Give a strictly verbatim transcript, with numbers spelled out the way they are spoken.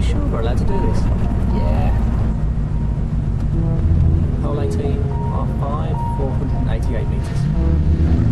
sure we're allowed to do this? Yeah. Hole eighteen, half five, four hundred eighty-eight metres.